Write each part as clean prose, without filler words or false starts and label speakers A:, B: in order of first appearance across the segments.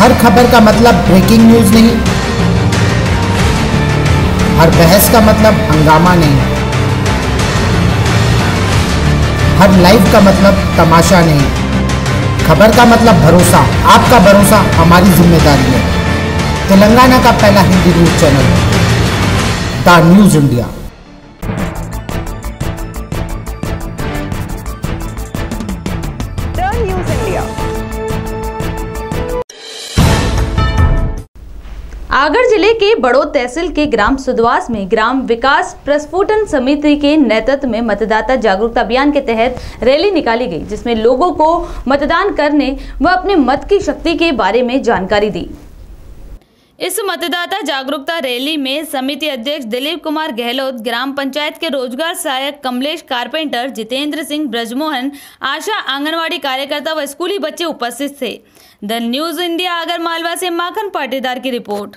A: हर खबर का मतलब ब्रेकिंग न्यूज नहीं, हर बहस का मतलब हंगामा नहीं, हर लाइव का मतलब तमाशा नहीं। खबर का मतलब भरोसा, आपका भरोसा हमारी जिम्मेदारी है। तेलंगाना का पहला Hindi news channel the news India.
B: Agar जिले के बड़ौद तहसील के ग्राम सुदवास में ग्राम विकास प्रस्फुटन समिति के नेतृत्व में मतदाता जागरूकता अभियान के तहत रैली निकाली गई, जिसमें लोगों को मतदान करने व अपने मत की शक्ति के बारे में जानकारी दी। इस मतदाता जागरूकता रैली में समिति अध्यक्ष दिलीप कुमार गहलोत, ग्राम पंचायत के रोजगार सहायक कमलेश कारपेंटर, जितेंद्र सिंह, ब्रजमोहन, आशा, आंगनवाड़ी कार्यकर्ता व स्कूली बच्चे उपस्थित थे। The news India Agar Malwa से माखन पाटीदार की रिपोर्ट।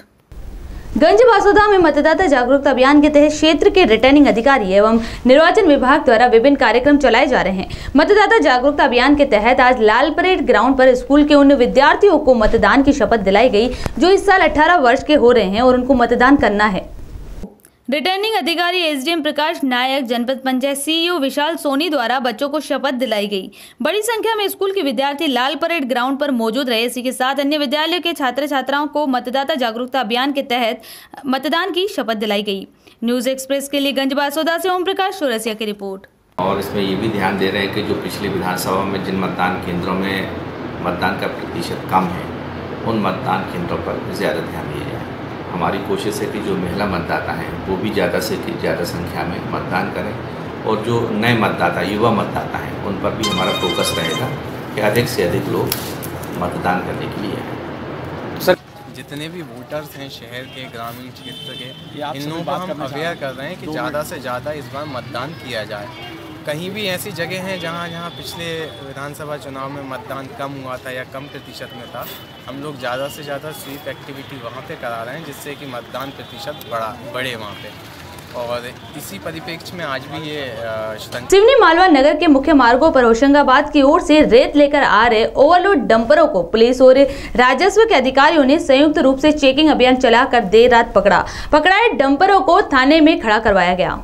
B: गंजबासौदा में मतदाता जागरूकता अभियान के तहत क्षेत्र के रिटर्निंग अधिकारी एवं निर्वाचन विभाग द्वारा विभिन्न कार्यक्रम चलाए जा रहे हैं। मतदाता जागरूकता अभियान के तहत आज लाल परेड ग्राउंड पर स्कूल के उन विद्यार्थियों को मतदान की शपथ दिलाई गई जो इस साल 18 वर्ष के हो रहे हैं और उनको मतदान करना है। रिटर्निंग अधिकारी एसडीएम प्रकाश नायक, जनपद पंचायत सीईओ विशाल सोनी द्वारा बच्चों को शपथ दिलाई गई। बड़ी संख्या में स्कूल के विद्यार्थी लाल परेड ग्राउंड पर मौजूद रहे। इसी के साथ अन्य विद्यालयों के छात्र छात्राओं को मतदाता जागरूकता अभियान के तहत मतदान की शपथ दिलाई गई। न्यूज एक्सप्रेस के लिए गंजबासौदा से ओम प्रकाश चौरसिया की रिपोर्ट।
C: और इसमें ये भी ध्यान दे रहे हैं कि जो पिछले विधानसभा में जिन मतदान केंद्रों में मतदान का प्रतिशत कम है, उन मतदान केंद्रों पर ज़्यादा ध्यान दिया जाए। हमारी कोशिश है कि जो महिला मतदाता हैं वो भी ज़्यादा से ज़्यादा संख्या में मतदान करें और जो नए मतदाता, युवा मतदाता हैं, उन पर भी हमारा फोकस रहेगा कि अधिक से अधिक लोग मतदान करने के लिए आए।
D: सर, जितने भी वोटर्स हैं शहर के, ग्रामीण क्षेत्र के, इन लोगों को हम अवेयर कर रहे हैं कि ज़्यादा से ज़्यादा इस बार मतदान किया जाए। कहीं भी ऐसी जगह हैं जहाँ पिछले विधानसभा चुनाव में मतदान कम हुआ था या कम प्रतिशत में था, हम लोग ज़्यादा से ज़्यादा स्वीप एक्टिविटी वहाँ पे करा रहे हैं जिससे कि मतदान प्रतिशत बढ़े वहाँ पे। और इसी परिप्रेक्ष्य में आज भी ये
B: सिवनी मालवा नगर के मुख्य मार्गों पर होशंगाबाद की ओर से रेत लेकर आ रहे ओवरलोड डंपरों को पुलिस और राजस्व के अधिकारियों ने संयुक्त रूप से चेकिंग अभियान चलाकर देर रात पकड़ाए डंपरों को थाने में खड़ा करवाया गया।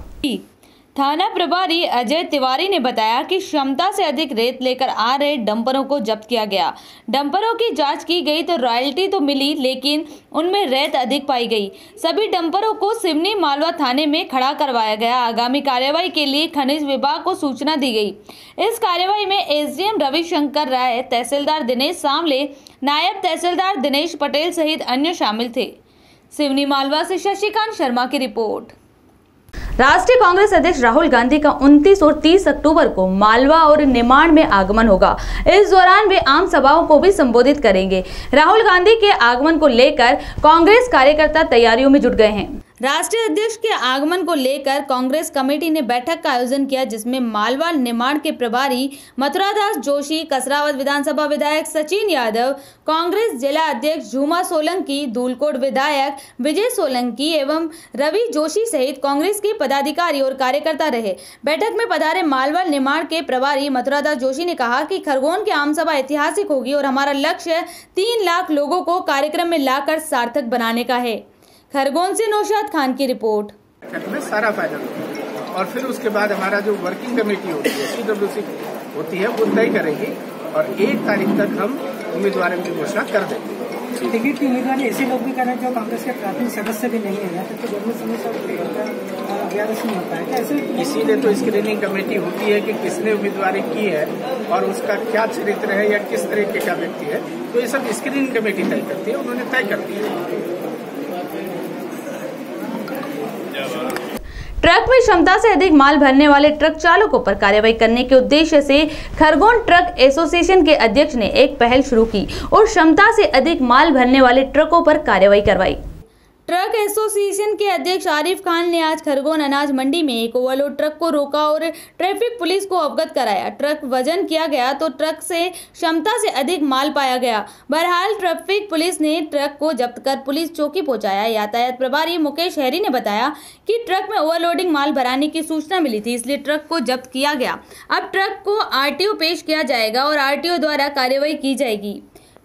B: थाना प्रभारी अजय तिवारी ने बताया कि क्षमता से अधिक रेत लेकर आ रहे डंपरों को जब्त किया गया। डंपरों की जांच की गई तो रॉयल्टी तो मिली, लेकिन उनमें रेत अधिक पाई गई। सभी डंपरों को सिवनी मालवा थाने में खड़ा करवाया गया। आगामी कार्यवाही के लिए खनिज विभाग को सूचना दी गई। इस कार्यवाही में एसडीएम रविशंकर राय, तहसीलदार दिनेश सांवले, नायब तहसीलदार दिनेश पटेल सहित अन्य शामिल थे। सिवनी मालवा से शशिकांत शर्मा की रिपोर्ट। राष्ट्रीय कांग्रेस अध्यक्ष राहुल गांधी का 29 और 30 अक्टूबर को मालवा और निमाड़ में आगमन होगा। इस दौरान वे आम सभाओं को भी संबोधित करेंगे। राहुल गांधी के आगमन को लेकर कांग्रेस कार्यकर्ता तैयारियों में जुट गए हैं। राष्ट्रीय अध्यक्ष के आगमन को लेकर कांग्रेस कमेटी ने बैठक का आयोजन किया, जिसमें मालवा निमाड़ के प्रभारी मथुरादास जोशी, कसरावत विधानसभा विधायक सचिन यादव, कांग्रेस जिला अध्यक्ष झूमा सोलंकी, धूलकोट विधायक विजय सोलंकी एवं रवि जोशी सहित कांग्रेस के पदाधिकारी और कार्यकर्ता रहे। बैठक में पधारे मालवा निमाड़ के प्रभारी मथुरादास जोशी ने कहा कि खरगोन की आमसभा ऐतिहासिक होगी और हमारा लक्ष्य 3 लाख लोगों को कार्यक्रम में लाकर सार्थक बनाने का है। खरगोन से नौशाद खान की रिपोर्ट।
E: में सारा फायदा और फिर उसके बाद हमारा जो वर्किंग कमेटी होती है, CWC होती है, वो तय करेगी और 1 तारीख तक हम उम्मीदवारों की घोषणा कर देंगे।
F: टिकट की उम्मीदवार ऐसे लोग भी करें जो कांग्रेस के प्राथमिक सदस्य भी नहीं है, तो जरूर समय नहीं होता है। ऐसे
E: इसीलिए तो स्क्रीनिंग कमेटी होती है कि किसने उम्मीदवारी की है और उसका क्या चरित्र है या किस तरीके का व्यक्ति है, तो ये सब स्क्रीनिंग कमेटी तय करती है। उन्होंने तय कर दिया।
B: ट्रक में क्षमता से अधिक माल भरने वाले ट्रक चालकों पर कार्रवाई करने के उद्देश्य से खरगोन ट्रक एसोसिएशन के अध्यक्ष ने एक पहल शुरू की और क्षमता से अधिक माल भरने वाले ट्रकों पर कार्रवाई करवाई। ट्रक एसोसिएशन के अध्यक्ष आरिफ खान ने आज खरगोन अनाज मंडी में एक ओवरलोड ट्रक को रोका और ट्रैफिक पुलिस को अवगत कराया। ट्रक वजन किया गया तो ट्रक से क्षमता से अधिक माल पाया गया। बहरहाल ट्रैफिक पुलिस ने ट्रक को जब्त कर पुलिस चौकी पहुंचाया। यातायात प्रभारी मुकेश हैरी ने बताया कि ट्रक में ओवरलोडिंग माल भराने की सूचना मिली थी, इसलिए ट्रक को जब्त किया गया। अब ट्रक को आरटीओ पेश किया जाएगा और आरटीओ द्वारा कार्रवाई की जाएगी।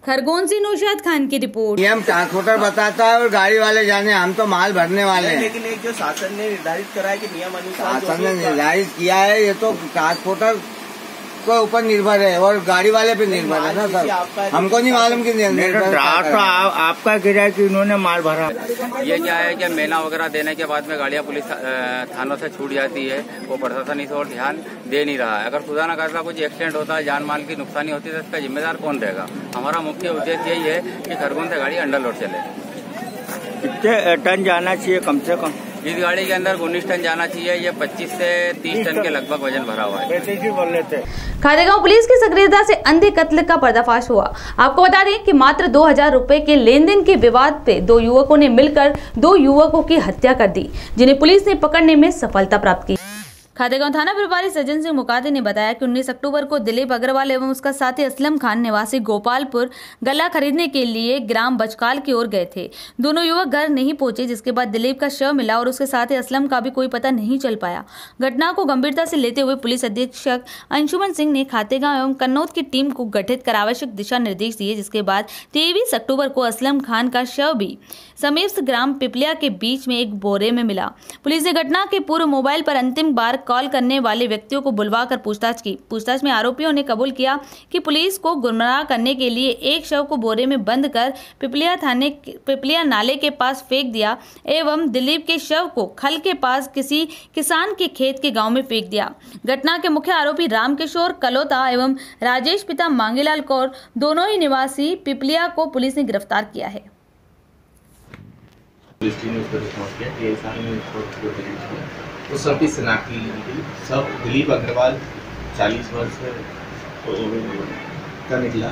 B: खरगोन से नौशाद खान की रिपोर्ट।
G: नियम ट्रांसपोर्टर बताता है और गाड़ी वाले जाने, हम तो माल भरने वाले हैं।
H: लेकिन एक जो शासन ने निर्धारित करा है कि नियम अनुसार
G: शासन ने निर्धारित किया है, ये तो ट्रांसपोर्टर को ऊपर निर्भर है और गाड़ी वाले पे निर्भर है ना सर। हमको नहीं मालूम कि आपका गिरा कि उन्होंने माल भरा।
I: ये क्या है कि महीना वगैरह देने के बाद में गाड़ियाँ पुलिस थानों से छूट जाती है, वो प्रशासन इस और ध्यान दे नहीं रहा है। अगर खुदा न करता कुछ एक्सीडेंट होता है, जान माल की नुकसानी होती है तो इसका जिम्मेदार कौन रहेगा? हमारा मुख्य उद्देश्य यही है कि खरगोन से गाड़ी अंडर लोड चले।
G: कितने टन जाना चाहिए कम से कम?
I: इस गाड़ी के अंदर 19 टन जाना चाहिए। ये 25 से 30 टन के लगभग वजन भरा हुआ है।
B: खातेगांव पुलिस की सक्रियता से अंधे कत्ल का पर्दाफाश हुआ। आपको बता दें कि मात्र 2000 रुपए के लेन देन के विवाद पे 2 युवकों ने मिलकर 2 युवकों की हत्या कर दी, जिन्हें पुलिस ने पकड़ने में सफलता प्राप्त की। खातेगांव थाना प्रभारी सज्जन सिंह मुकाती ने बताया कि 19 अक्टूबर को दिलीप अग्रवाल एवं उसका साथी असलम खान निवासी गोपालपुर गला खरीदने के लिए ग्राम बचकाल की ओर गए थे। दोनों युवक घर नहीं पहुंचे, जिसके बाद दिलीप का शव मिला और उसके साथी असलम का भी कोई पता नहीं चल पाया। घटना को गंभीरता से लेते हुए पुलिस अधीक्षक अंशुमन सिंह ने खातेगांव एवं कन्नौज की टीम को गठित कर आवश्यक दिशा निर्देश दिए, जिसके बाद 23 अक्टूबर को असलम खान का शव भी समीप ग्राम पिपलिया के बीच में एक बोरे में मिला। पुलिस ने घटना के पूर्व मोबाइल पर अंतिम बार कॉल करने वाले व्यक्तियों को बुलवाकर पूछताछ की। पूछताछ में आरोपियों ने कबूल किया कि पुलिस को गुमराह करने के लिए एक शव को बोरे में बंद कर पिपलिया नाले के पास फेंक दिया एवं दिलीप के शव को खल के पास किसी किसान के खेत के गांव में फेंक दिया। घटना के मुख्य आरोपी रामकिशोर कलोता एवं राजेश पिता मांगीलाल कौर, दोनों ही निवासी पिपलिया को पुलिस ने गिरफ्तार किया है।
C: पुलिस टीम ने उसको रिस्पॉन्स किया कि ऐसा उस सब की शनाख्ती सब दिलीप अग्रवाल 40 वर्ष का निकला।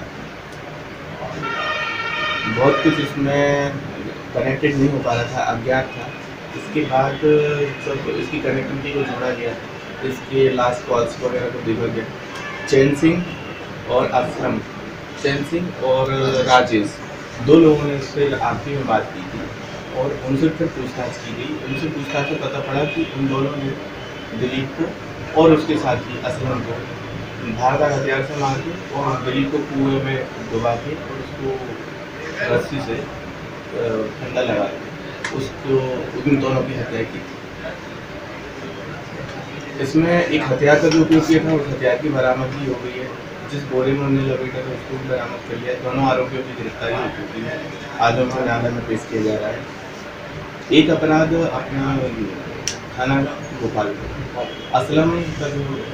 C: बहुत कुछ इसमें कनेक्टेड नहीं हो पा रहा था, अज्ञात था। इसके बाद सब इसकी कनेक्टिविटी को जोड़ा गया, इसके लास्ट कॉल्स वगैरह को देखा गया। चैन सिंह और असलम, चैन सिंह और राजेश, 2 लोगों ने इससे आखिरी में बात की थी और उनसे फिर पूछताछ की गई। उनसे पूछताछ से पता पड़ा कि उन दोनों ने दिलीप को और उसके साथी असलम को धारदार हथियार से मार के और दिलीप को कुएं में डुबा के और उसको रस्सी से फंदा लगा के उसको उन दोनों की हत्या की। इसमें एक हथियार का जो उपयोग किया था, उस हथियार की बरामदगी हो गई है। जिस बोरे में उन्हें लपेटा था उसको भी बरामद कर लिया। दोनों आरोपियों की गिरफ्तारी हो चुकी है। आज उनको न्यायालय में पेश किया जा रहा है। एक अपराध अपना थाना गोपालपुर असलम का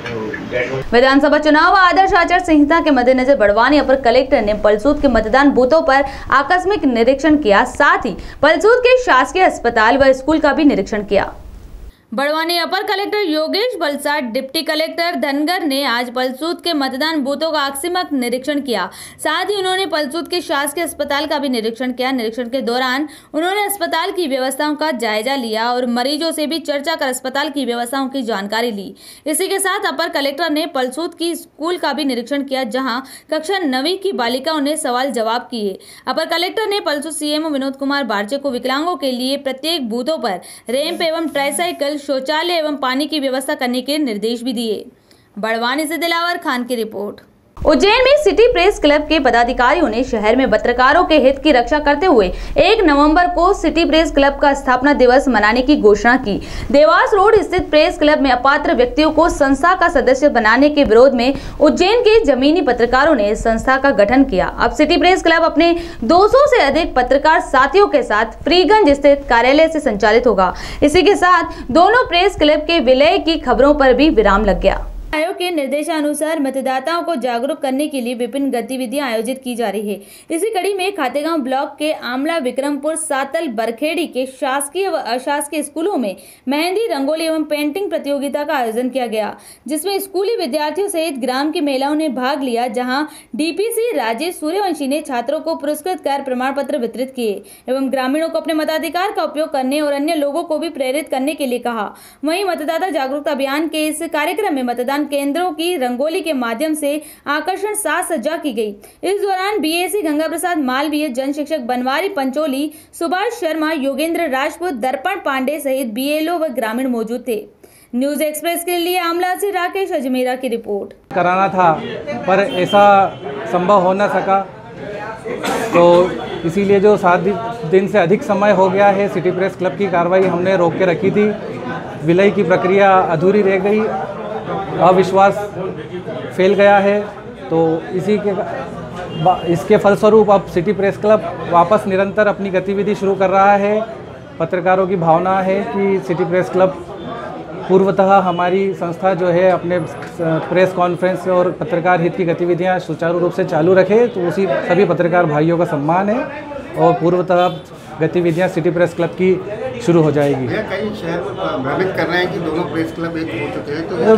C: जो
B: विधानसभा चुनाव व आदर्श आचार संहिता के मद्देनजर बड़वानी अपर कलेक्टर ने पलसूद के मतदान बूथों पर आकस्मिक निरीक्षण किया। साथ ही पलसूद के शासकीय अस्पताल व स्कूल का भी निरीक्षण किया। बड़वानी अपर collector Yogesh Balsat, deputy collector Dhangar ने आज पलसूद के मतदान बूथों का आकस्मिक निरीक्षण किया। साथ ही उन्होंने पलसूद के शासकीय अस्पताल का भी निरीक्षण किया। निरीक्षण के दौरान उन्होंने अस्पताल की व्यवस्थाओं का जायजा लिया और मरीजों से भी चर्चा कर अस्पताल की व्यवस्थाओं की जानकारी ली। इसी के साथ अपर कलेक्टर ने पलसूद की स्कूल का भी निरीक्षण किया, जहाँ कक्षा 9वीं की बालिकाओं ने सवाल जवाब किए। अपर कलेक्टर ने पलसूद सीएमओ विनोद कुमार बारचे को विकलांगों के लिए प्रत्येक बूथों पर रैंप एवं ट्राईसाइकिल, शौचालय एवं पानी की व्यवस्था करने के निर्देश भी दिए। बड़वानी से दिलावर खान की रिपोर्ट। उज्जैन में सिटी प्रेस क्लब के पदाधिकारियों ने शहर में पत्रकारों के हित की रक्षा करते हुए 1 नवंबर को सिटी प्रेस क्लब का स्थापना दिवस मनाने की घोषणा की। देवास रोड स्थित प्रेस क्लब में अपात्र व्यक्तियों को संस्था का सदस्य बनाने के विरोध में उज्जैन के जमीनी पत्रकारों ने संस्था का गठन किया। अब सिटी प्रेस क्लब अपने 200 से अधिक पत्रकार साथियों के साथ फ्रीगंज स्थित कार्यालय से संचालित होगा। इसी के साथ दोनों प्रेस क्लब के विलय की खबरों पर भी विराम लग गया। आयोग के निर्देशानुसार मतदाताओं को जागरूक करने के लिए विभिन्न गतिविधियां आयोजित की जा रही है। इसी कड़ी में खातेगांव ब्लॉक के आमला, विक्रमपुर, सातल, बरखेड़ी के शासकीय व अशासकीय स्कूलों में मेहंदी, रंगोली एवं पेंटिंग प्रतियोगिता का आयोजन किया गया, जिसमें स्कूली विद्यार्थियों सहित ग्राम की महिलाओं ने भाग लिया। जहां डीपीसी राजेश सूर्यवंशी ने छात्रों को पुरस्कृत कर प्रमाण पत्र वितरित किए एवं ग्रामीणों को अपने मताधिकार का उपयोग करने और अन्य लोगों को भी प्रेरित करने के लिए कहा। वहीं मतदाता जागरूकता अभियान के इस कार्यक्रम में मतदान केंद्रों की रंगोली के माध्यम से आकर्षण साज सज्जा की गई। इस दौरान बीएससी गंगा प्रसाद मालवीय, जन शिक्षक बनवारी पंचोली, सुभाष शर्मा, योगेंद्र राजपूत, दर्पण पांडे सहित बीएलओ व ग्रामीण मौजूद थे। न्यूज एक्सप्रेस के लिए आमला से राकेश अजमेरा की रिपोर्ट।
J: कराना था पर ऐसा संभव हो न सका। तो इसीलिए जो 7 दिन से अधिक समय हो गया है, सिटी प्रेस क्लब की कार्रवाई हमने रोक के रखी थी। विलय की प्रक्रिया अधूरी रह गई, अविश्वास फैल गया है, तो इसके फलस्वरूप अब सिटी प्रेस क्लब वापस निरंतर अपनी गतिविधि शुरू कर रहा है। पत्रकारों की भावना है कि सिटी प्रेस क्लब पूर्वतः हमारी संस्था जो है अपने प्रेस कॉन्फ्रेंस और पत्रकार हित की गतिविधियां सुचारू रूप से चालू रखे, तो उसी सभी पत्रकार भाइयों का सम्मान है और पूर्वतः गतिविधियां सिटी प्रेस क्लब की शुरू हो जाएगी।
K: कई शहर भ्रमित कर रहे हैं कि दोनों प्रेस क्लब एक हो चुके हैं, तो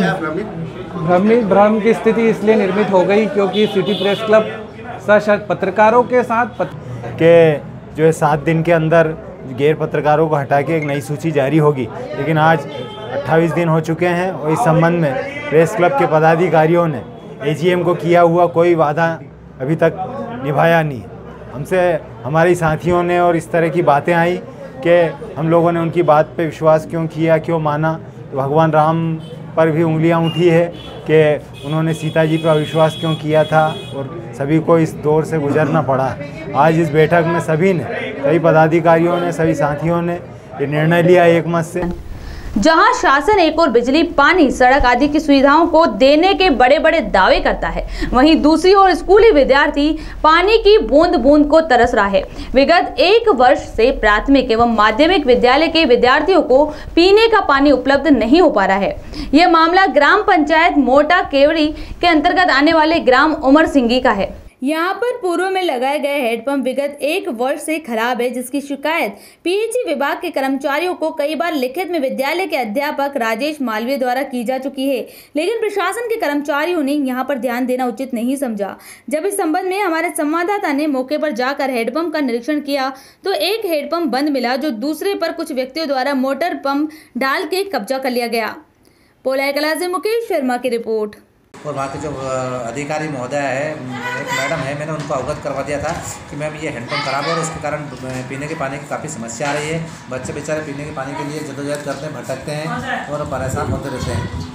K: क्या
J: भ्रम की स्थिति इसलिए निर्मित हो गई क्योंकि सिटी प्रेस क्लब सशक्त पत्रकारों के साथ
L: के जो है 7 दिन के अंदर गैर पत्रकारों को हटा के एक नई सूची जारी होगी, लेकिन आज 28 दिन हो चुके हैं और इस संबंध में प्रेस क्लब के पदाधिकारियों ने एजीएम को किया हुआ कोई वादा अभी तक निभाया नहीं। हमसे हमारे साथियों ने और इस तरह की बातें आई कि हम लोगों ने उनकी बात पे विश्वास क्यों किया, क्यों माना, तो भगवान राम पर भी उंगलियां उठी है कि उन्होंने सीता जी पर अविश्वास क्यों किया था और सभी को इस दौर से गुजरना पड़ा। आज इस बैठक में सभी ने, सभी पदाधिकारियों ने, सभी साथियों ने ये निर्णय लिया एक मत से।
B: जहां शासन एक और बिजली, पानी, सड़क आदि की सुविधाओं को देने के बड़े बड़े दावे करता है, वहीं दूसरी ओर स्कूली विद्यार्थी पानी की बूंद बूंद को तरस रहा है। विगत 1 वर्ष से प्राथमिक एवं माध्यमिक विद्यालय के विद्यार्थियों को पीने का पानी उपलब्ध नहीं हो पा रहा है। यह मामला ग्राम पंचायत मोटा केवड़ी के अंतर्गत आने वाले ग्राम उमर सिंगी का है। यहाँ पर पूर्व में लगाए गए हेडपंप विगत 1 वर्ष से खराब है, जिसकी शिकायत पीएचई विभाग के कर्मचारियों को कई बार लिखित में विद्यालय के अध्यापक राजेश मालवीय द्वारा की जा चुकी है, लेकिन प्रशासन के कर्मचारियों ने यहाँ पर ध्यान देना उचित नहीं समझा। जब इस संबंध में हमारे संवाददाता ने मौके पर जाकर हेडपंप का निरीक्षण किया तो एक हेडपंप बंद मिला, जो दूसरे पर कुछ व्यक्तियों द्वारा मोटर पंप डाल के कब्जा कर लिया गया। पोलाई कला से मुकेश शर्मा की रिपोर्ट।
M: और वहाँ के जो अधिकारी महोदय है, एक मैडम है, मैंने उनको अवगत करवा दिया था कि मैम ये हैंडपम्प खराब है और उसके कारण पीने के पानी की काफ़ी समस्या आ रही है। बच्चे बेचारे पीने के पानी के लिए जद्दोजहद करते हैं, भटकते हैं और परेशान होते रहते हैं।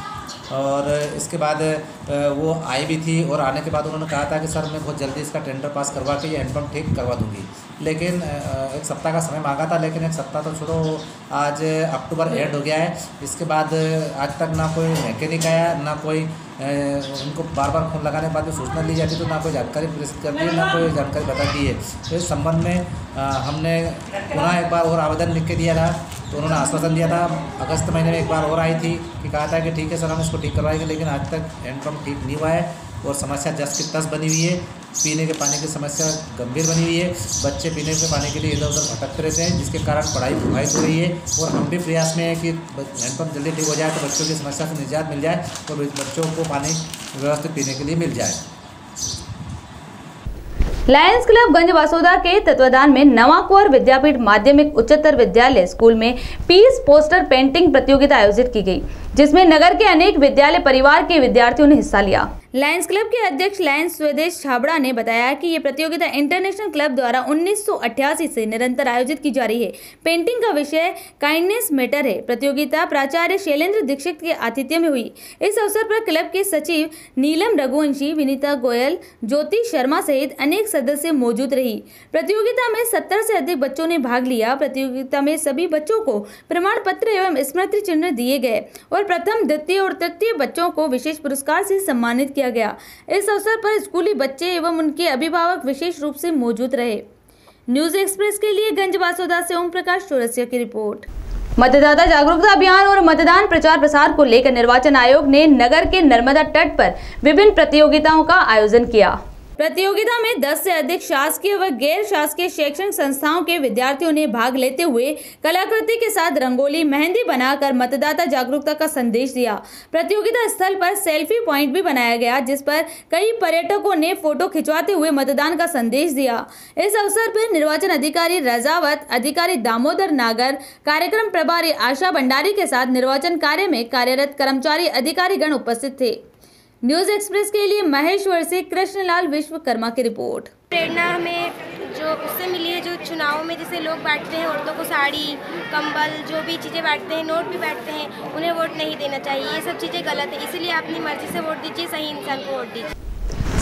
M: और इसके बाद वो आई भी थी और आने के बाद उन्होंने कहा था कि सर मैं बहुत जल्दी इसका टेंडर पास करवा के ये हैंडपम्प ठीक करवा दूँगी, लेकिन 1 सप्ताह का समय मांगा था, लेकिन 1 सप्ताह तो छोड़ो, आज अक्टूबर एंड हो गया है। इसके बाद आज तक ना कोई मैकेनिक आया, ना कोई उनको बार बार फ़ोन लगाने के बाद में सूचना ली जाती तो ना कोई जानकारी प्रेषित करती है, ना कोई जानकारी बताती है। तो इस संबंध में हमने पुनः एक बार और आवेदन लिख के दिया था, तो उन्होंने आश्वासन दिया था। अगस्त महीने में एक बार और आई थी कि कहा था कि ठीक है सर हम इसको ठीक करवाएंगे, लेकिन आज तक हैंडपम्प ठीक नहीं हुआ है और समस्या जस की तस बनी हुई है। पीने के पानी की समस्या गंभीर बनी हुई है, बच्चे पीने के पानी के लिए इधर उधर भटकते रहते हैं, जिसके कारण पढ़ाई प्रभावित हो रही है। और हम भी प्रयास में है कि हैंडपम्प जल्दी ठीक हो जाए तो बच्चों की समस्या से निजात मिल जाए और बच्चों को पानी व्यवस्थित पीने के लिए मिल जाए।
B: लायंस क्लब गंज वासोदा के तत्वाधान में नवाकुंवर विद्यापीठ माध्यमिक उच्चतर विद्यालय स्कूल में पीस पोस्टर पेंटिंग प्रतियोगिता आयोजित की गई, जिसमें नगर के अनेक विद्यालय परिवार के विद्यार्थियों ने हिस्सा लिया। लायंस क्लब के अध्यक्ष लायंस स्वदेश छाबड़ा ने बताया कि ये प्रतियोगिता इंटरनेशनल क्लब द्वारा 1988 से निरंतर आयोजित की जा रही है। पेंटिंग का विषय काइंडनेस मैटर है। प्रतियोगिता प्राचार्य शैलेंद्र दीक्षित के आतिथ्य में हुई। इस अवसर पर क्लब के सचिव नीलम रघुवंशी, विनीता गोयल, ज्योति शर्मा सहित अनेक सदस्य मौजूद रही। प्रतियोगिता में 70 से अधिक बच्चों ने भाग लिया। प्रतियोगिता में सभी बच्चों को प्रमाण पत्र एवं स्मृति चिन्ह दिए गए और प्रथम, द्वितीय और तृतीय बच्चों को विशेष पुरस्कार से सम्मानित किया गया। इस अवसर पर स्कूली बच्चे एवं उनके अभिभावक विशेष रूप से मौजूद रहे। न्यूज एक्सप्रेस के लिए गंज वासोदा से ओम प्रकाश चौरसिया की रिपोर्ट। मतदाता जागरूकता अभियान और मतदान प्रचार प्रसार को लेकर निर्वाचन आयोग ने नगर के नर्मदा तट पर विभिन्न प्रतियोगिताओं का आयोजन किया। प्रतियोगिता में 10 से अधिक शासकीय व गैर शासकीय शैक्षणिक संस्थाओं के विद्यार्थियों ने भाग लेते हुए कलाकृति के साथ रंगोली, मेहंदी बनाकर मतदाता जागरूकता का संदेश दिया। प्रतियोगिता स्थल पर सेल्फी पॉइंट भी बनाया गया, जिस पर कई पर्यटकों ने फोटो खिंचवाते हुए मतदान का संदेश दिया। इस अवसर पर निर्वाचन अधिकारी रजावत, अधिकारी दामोदर नागर, कार्यक्रम प्रभारी आशा भंडारी के साथ निर्वाचन कार्य में कार्यरत कर्मचारी अधिकारीगण उपस्थित थे। न्यूज एक्सप्रेस के लिए महेश्वर से कृष्णलाल विश्वकर्मा की रिपोर्ट।
N: प्रेरणा हमें जो उससे मिली है, जो चुनाव में जैसे लोग बांटते हैं, औरतों को साड़ी, कंबल, जो भी चीज़ें बांटते हैं, नोट भी बांटते हैं, उन्हें वोट नहीं देना चाहिए। ये सब चीज़ें गलत है, इसीलिए अपनी मर्जी से वोट दीजिए, सही इंसान को वोट दीजिए।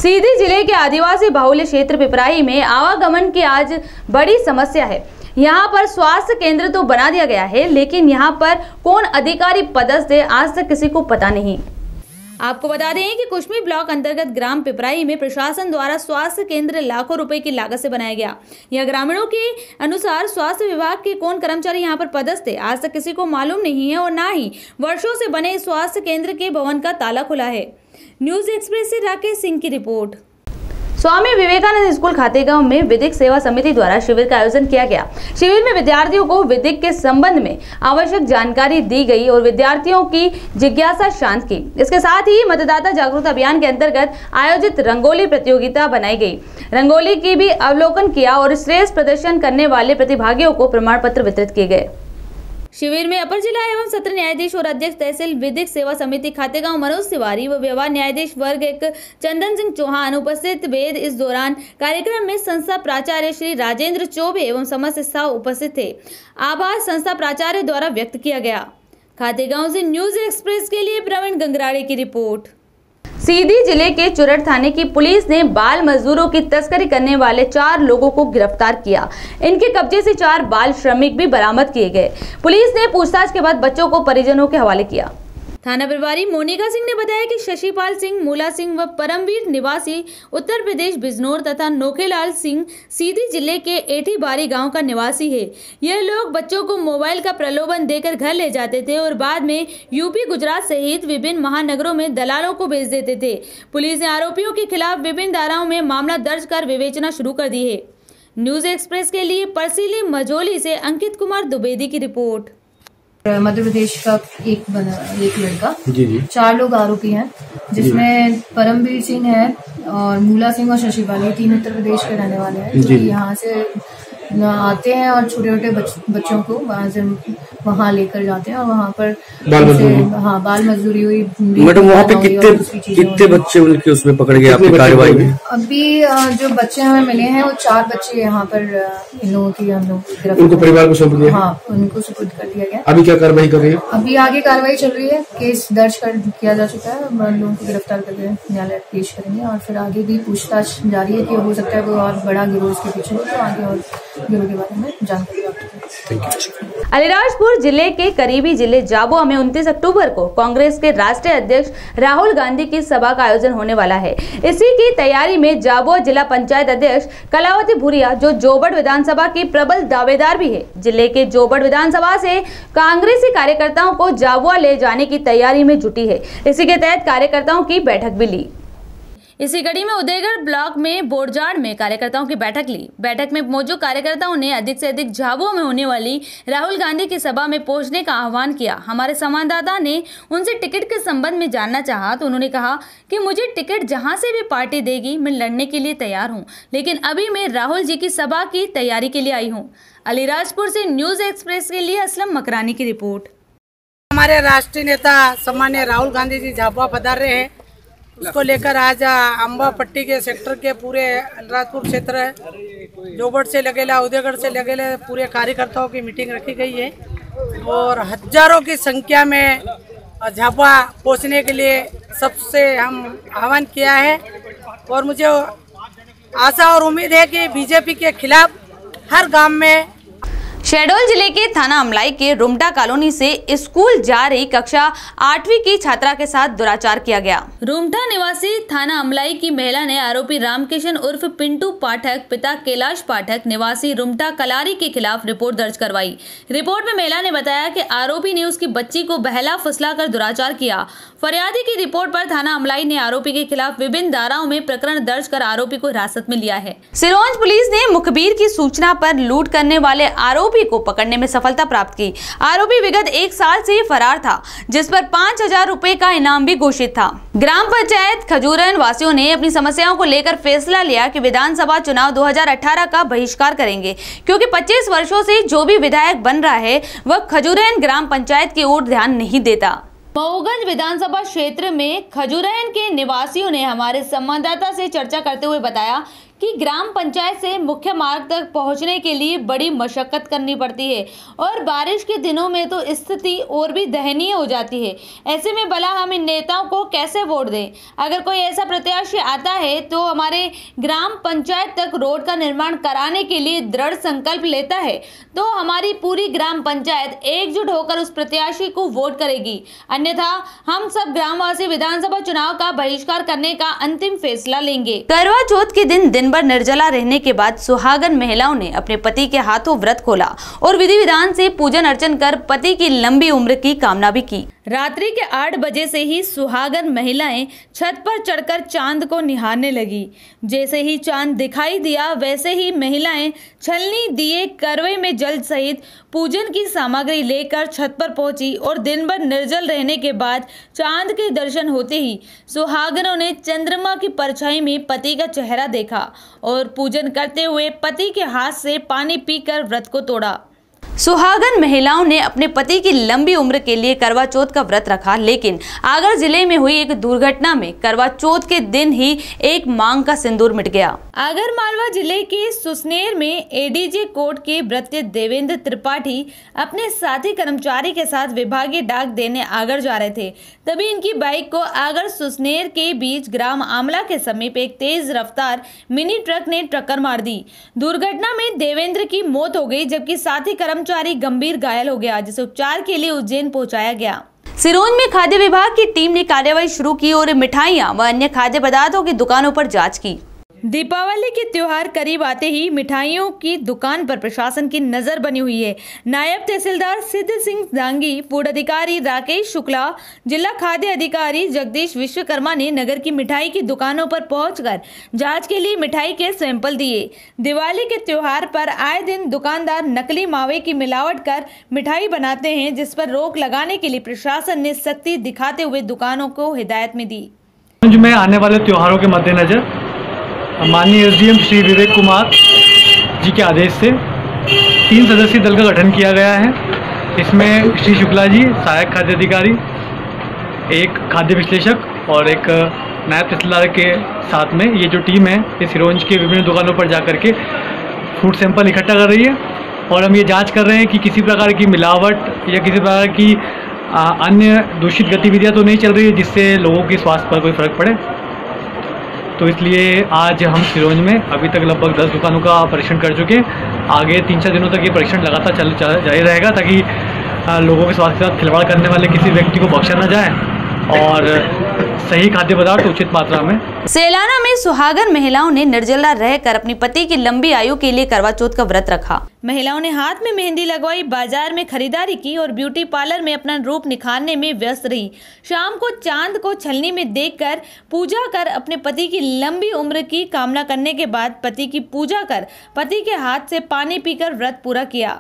B: सीधी जिले के आदिवासी बाहुल्य क्षेत्र पिपराही में आवागमन की आज बड़ी समस्या है। यहाँ पर स्वास्थ्य केंद्र तो बना दिया गया है, लेकिन यहाँ पर कौन अधिकारी पदस्थ है आज तक किसी को पता नहीं। आपको बता दें कि कुश्मी ब्लॉक अंतर्गत ग्राम पिपराही में प्रशासन द्वारा स्वास्थ्य केंद्र लाखों रुपए की लागत से बनाया गया। यह ग्रामीणों के अनुसार स्वास्थ्य विभाग के कौन कर्मचारी यहां पर पदस्थ है आज तक किसी को मालूम नहीं है और ना ही वर्षों से बने स्वास्थ्य केंद्र के भवन का ताला खुला है। न्यूज एक्सप्रेस से राकेश सिंह की रिपोर्ट। स्वामी विवेकानंद स्कूल खातेगांव में विधिक सेवा समिति द्वारा शिविर का आयोजन किया गया। शिविर में विद्यार्थियों को विधिक के संबंध में आवश्यक जानकारी दी गई और विद्यार्थियों की जिज्ञासा शांत की। इसके साथ ही मतदाता जागरूकता अभियान के अंतर्गत आयोजित रंगोली प्रतियोगिता बनाई गई। रंगोली की भी अवलोकन किया और श्रेष्ठ प्रदर्शन करने वाले प्रतिभागियों को प्रमाण पत्र वितरित किए गए। शिविर में अपर जिला एवं सत्र न्यायाधीश और अध्यक्ष तहसील विधिक सेवा समिति खातेगांव मनोज तिवारी व व्यवहार न्यायाधीश वर्ग 1 चंदन सिंह चौहान उपस्थित वेद। इस दौरान कार्यक्रम में संस्था प्राचार्य श्री राजेंद्र चौबे एवं समस्त स्टाफ उपस्थित थे। आभार संस्था प्राचार्य द्वारा व्यक्त किया गया। खातेगांव से न्यूज एक्सप्रेस के लिए प्रवीण गंगराड़े की रिपोर्ट। सीधी जिले के चुरट थाने की पुलिस ने बाल मजदूरों की तस्करी करने वाले 4 लोगों को गिरफ्तार किया। इनके कब्जे से 4 बाल श्रमिक भी बरामद किए गए। पुलिस ने पूछताछ के बाद बच्चों को परिजनों के हवाले किया। थाना प्रभारी मोनिका सिंह ने बताया कि शशिपाल सिंह, मूला सिंह व परमवीर निवासी उत्तर प्रदेश बिजनौर तथा नोखेलाल सिंह सीधी जिले के एठीबारी गांव का निवासी है। यह लोग बच्चों को मोबाइल का प्रलोभन देकर घर ले जाते थे और बाद में यूपी, गुजरात सहित विभिन्न महानगरों में दलालों को भेज देते थे। पुलिस ने आरोपियों के खिलाफ विभिन्न धाराओं में मामला दर्ज कर विवेचना शुरू कर दी है। न्यूज एक्सप्रेस के लिए परसीली मझोली से अंकित कुमार द्विवेदी की रिपोर्ट।
O: मध्य प्रदेश का एक लड़का, 4 लोग आरोपी हैं, जिसमें परमवीर सिंह है और मूला सिंह और शशिपाल, ये 3 उत्तर प्रदेश के रहने वाले हैं। जो यहाँ से आते हैं और छोटे छोटे बच्चों को वहाँ लेकर जाते हैं और वहाँ पर बाल मजदूरी हुई।
P: मैडम वहाँ पे कितने बच्चे उनके उसमें पकड़ गए आपकी कार्रवाई में?
O: अभी जो बच्चे हमें मिले हैं वो 4 बच्चे यहाँ पर इन लोगों की हम लोग
P: उनको परिवार को सौंप दिया।
O: हाँ, उनको सुपुर्द कर दिया गया।
P: अभी क्या कार्रवाई कर रही है?
O: अभी आगे कार्रवाई चल रही है। केस दर्ज किया जा चुका है। हम लोगों को गिरफ्तार करके न्यायालय पेश करेंगे और फिर आगे भी पूछताछ जारी है कि हो सकता है कोई और बड़ा गिरोह इसके पीछे हो, तो आगे और गिरोह के बारे में जानकारी
B: अलीराजपुर जिले के करीबी जिले जाबुआ में 29 अक्टूबर को कांग्रेस के राष्ट्रीय अध्यक्ष राहुल गांधी की सभा का आयोजन होने वाला है। इसी की तैयारी में जाबुआ जिला पंचायत अध्यक्ष कलावती भूरिया, जो जोबड़ विधानसभा की प्रबल दावेदार भी है, जिले के जोबड़ विधानसभा से कांग्रेसी कार्यकर्ताओं को जाबुआ ले जाने की तैयारी में जुटी है। इसी के तहत कार्यकर्ताओं की बैठक भी ली। इसी कड़ी में उदयगढ़ ब्लॉक में बोरजाड़ में कार्यकर्ताओं की बैठक ली। बैठक में मौजूद कार्यकर्ताओं ने अधिक से अधिक झाबुआ में होने वाली राहुल गांधी की सभा में पहुंचने का आह्वान किया। हमारे संवाददाता ने उनसे टिकट के संबंध में जानना चाहा तो उन्होंने कहा कि मुझे टिकट जहां से भी पार्टी देगी मैं लड़ने के लिए तैयार हूं, लेकिन अभी मैं राहुल जी की सभा की तैयारी के लिए आई हूँ। अलीराजपुर से न्यूज एक्सप्रेस के लिए असलम मकरानी की रिपोर्ट।
F: हमारे राष्ट्रीय नेता सम्मान्य राहुल गांधी जी झाबुआ पधार रहे हैं। उसको लेकर आज अम्बा पट्टी के सेक्टर के पूरे अलीराजपुर क्षेत्र, जोबड़ से लगेला, उदयगढ़ से लगेला पूरे कार्यकर्ताओं की मीटिंग रखी गई है और हजारों की संख्या में झाबुआ पहुंचने के लिए सबसे हम आह्वान किया है। और मुझे आशा और उम्मीद है कि बीजेपी के खिलाफ हर गांव में।
B: शहडोल जिले के थाना अमलाई के रुमटा कॉलोनी से स्कूल जा रही कक्षा 8वीं की छात्रा के साथ दुराचार किया गया। रुमटा निवासी थाना अमलाई की महिला ने आरोपी रामकिशन उर्फ पिंटू पाठक, पिता कैलाश पाठक निवासी रुमटा कलारी के खिलाफ रिपोर्ट दर्ज करवाई। रिपोर्ट में महिला ने बताया कि आरोपी ने उसकी बच्ची को बहला फुसला कर दुराचार किया। फरियादी की रिपोर्ट पर थाना अमलाई ने आरोपी के खिलाफ विभिन्न धाराओं में प्रकरण दर्ज कर आरोपी को हिरासत में लिया है। सिरोंज पुलिस ने मुखबिर की सूचना पर लूट करने वाले आरोपी को पकड़ने में सफलता प्राप्त की। आरोपी विगत 1 साल से फरार था, जिस पर 5000 रुपए का इनाम भी घोषित था। ग्राम पंचायत खजूरन वासियों ने अपनी समस्याओं को लेकर फैसला लिया कि विधानसभा चुनाव 2018 का बहिष्कार करेंगे, क्योंकि 25 वर्षों से जो भी विधायक बन रहा है वह खजूरन ग्राम पंचायत की ओर ध्यान नहीं देता। मऊगंज विधानसभा क्षेत्र में खजूरन के निवासियों ने हमारे संवाददाता से चर्चा करते हुए बताया कि ग्राम पंचायत से मुख्य मार्ग तक पहुंचने के लिए बड़ी मशक्कत करनी पड़ती है और बारिश के दिनों में तो स्थिति और भी दयनीय हो जाती है। ऐसे में भला हम इन नेताओं को कैसे वोट दें? अगर कोई ऐसा प्रत्याशी आता है तो हमारे ग्राम पंचायत तक रोड का निर्माण कराने के लिए दृढ़ संकल्प लेता है तो हमारी पूरी ग्राम पंचायत एकजुट होकर उस प्रत्याशी को वोट करेगी, अन्यथा हम सब ग्रामवासी विधानसभा चुनाव का बहिष्कार करने का अंतिम फैसला लेंगे। करवा चौथ के दिन भर निर्जला रहने के बाद सुहागन महिलाओं ने अपने पति के हाथों व्रत खोला और विधि विधान से पूजन अर्चन कर पति की लंबी उम्र की कामना भी की। रात्रि के 8 बजे से ही सुहागन महिलाएं छत पर चढ़कर चांद को निहारने लगी। जैसे ही चांद दिखाई दिया वैसे ही महिलाएं छलनी, दिए, करवे में जल सहित पूजन की सामग्री लेकर छत पर पहुंची और दिन भर निर्जल रहने के बाद चांद के दर्शन होते ही सुहागनों ने चंद्रमा की परछाई में पति का चेहरा देखा और पूजन करते हुए पति के हाथ से पानी पीकर व्रत को तोड़ा। सुहागन महिलाओं ने अपने पति की लंबी उम्र के लिए करवा चौथ का व्रत रखा, लेकिन आगर जिले में हुई एक दुर्घटना में करवा चौथ के दिन ही एक मांग का सिंदूर मिट गया। आगर मालवा जिले के सुसनेर में एडीजे कोर्ट के भृत्य देवेंद्र त्रिपाठी अपने साथी कर्मचारी के साथ विभागीय डाक देने आगर जा रहे थे, तभी इनकी बाइक को आगर सुसनेर के बीच ग्राम आमला के समीप एक तेज रफ्तार मिनी ट्रक ने टक्कर मार दी। दुर्घटना में देवेंद्र की मौत हो गई जबकि साथी कर्मचारी गंभीर घायल हो गया, जिसे उपचार के लिए उज्जैन पहुंचाया गया। सिरोंज में खाद्य विभाग की टीम ने कार्रवाई शुरू की और मिठाइयां व अन्य खाद्य पदार्थों की दुकानों पर जांच की। दीपावली के त्योहार करीब आते ही मिठाइयों की दुकान पर प्रशासन की नजर बनी हुई है। नायब तहसीलदार सिद्ध सिंह दांगी, फूड अधिकारी राकेश शुक्ला, जिला खाद्य अधिकारी जगदीश विश्वकर्मा ने नगर की मिठाई की दुकानों पर पहुंचकर जांच के लिए मिठाई के सैंपल दिए। दिवाली के त्योहार पर आए दिन दुकानदार नकली मावे की मिलावट कर मिठाई बनाते हैं, जिस पर रोक लगाने के लिए प्रशासन ने सख्ती दिखाते हुए दुकानों को हिदायत में दी।
Q: में आने वाले त्योहारों के मद्देनजर माननीय एसडीएम श्री विवेक कुमार जी के आदेश से 3 सदस्यीय दल का गठन किया गया है। इसमें श्री शुक्ला जी सहायक खाद्य अधिकारी, एक खाद्य विश्लेषक और एक नायब तहसीलदार के साथ में ये जो टीम है ये सिरोंज के विभिन्न दुकानों पर जाकर के फूड सैंपल इकट्ठा कर रही है और हम ये जांच कर रहे हैं कि किसी प्रकार की मिलावट या किसी प्रकार की अन्य दूषित गतिविधियां तो नहीं चल रही है जिससे लोगों के स्वास्थ्य पर कोई फर्क पड़े। तो इसलिए आज हम सिरोंज में अभी तक लगभग 10 दुकानों का परीक्षण कर चुके हैं। आगे 3-4 दिनों तक ये परीक्षण लगातार जारी रहेगा ताकि लोगों के स्वास्थ्य के साथ खिलवाड़ करने वाले किसी व्यक्ति को बख्शा न जाए और सही खाद्य पदार्थ उचित मात्रा में।
B: सेलाना में सुहागन महिलाओं ने निर्जला रहकर अपनी पति की लंबी आयु के लिए करवा चौथ का व्रत रखा। महिलाओं ने हाथ में मेहंदी लगवाई, बाजार में खरीदारी की और ब्यूटी पार्लर में अपना रूप निखारने में व्यस्त रही। शाम को चांद को छलनी में देखकर पूजा कर अपने पति की लंबी उम्र की कामना करने के बाद पति की पूजा कर पति के हाथ से पानी पीकर व्रत पूरा किया।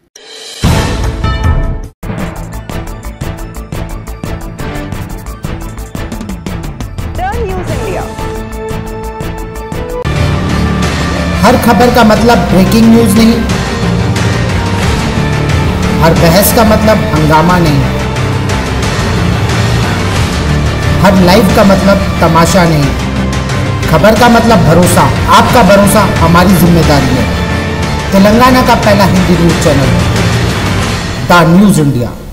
R: न्यूज़ इंडिया,
A: हर खबर का मतलब ब्रेकिंग न्यूज नहीं, हर बहस का मतलब हंगामा नहीं, हर लाइव का मतलब तमाशा नहीं। खबर का मतलब भरोसा, आपका भरोसा हमारी जिम्मेदारी है। तेलंगाना का पहला Hindi news channel the news India.